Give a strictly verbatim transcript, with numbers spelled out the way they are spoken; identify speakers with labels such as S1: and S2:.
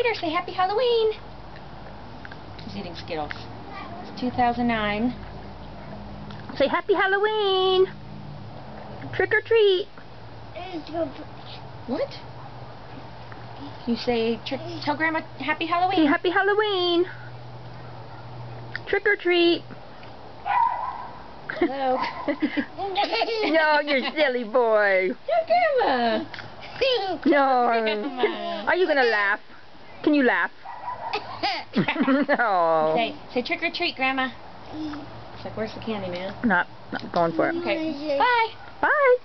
S1: later. Say Happy Halloween. He's eating Skittles. It's two thousand nine. Say Happy Halloween. Trick or treat. What? You say, trick, tell Grandma Happy Halloween. Say Happy Halloween. Trick or treat. Hello. No, you're silly boy. No, Grandma. No. Grandma. Are you gonna laugh? Can you laugh? No. Say, say trick or treat, Grandma. It's like, where's the candy, man? Not, not going for it. Okay. Bye. Bye.